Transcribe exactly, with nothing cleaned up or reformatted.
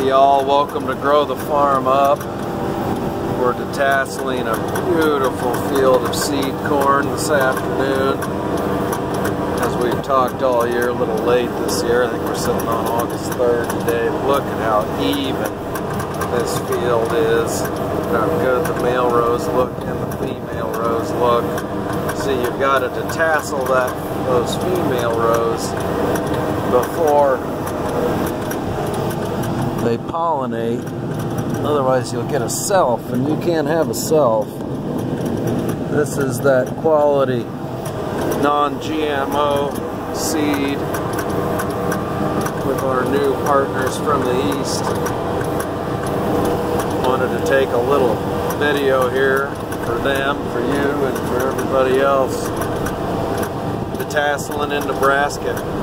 y'all, welcome to Grow the Farm Up. We're detasseling a beautiful field of seed corn this afternoon. As we've talked all year, a little late this year, I think we're sitting on August third today. Look at how even this field is, how good the male rows look and the female rows look. See, you've got to detassel that, those female rows before they pollinate, otherwise you'll get a self, and you can't have a self. This is that quality non G M O seed with our new partners from the east. Wanted to take a little video here for them, for you, and for everybody else. Detasseling in Nebraska.